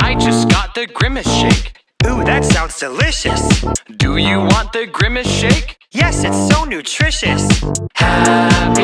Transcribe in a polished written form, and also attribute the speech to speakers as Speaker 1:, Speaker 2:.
Speaker 1: I just got the grimace shake.
Speaker 2: Ooh, that sounds delicious.
Speaker 1: Do you want the grimace shake?
Speaker 2: Yes, it's so nutritious.
Speaker 1: Happy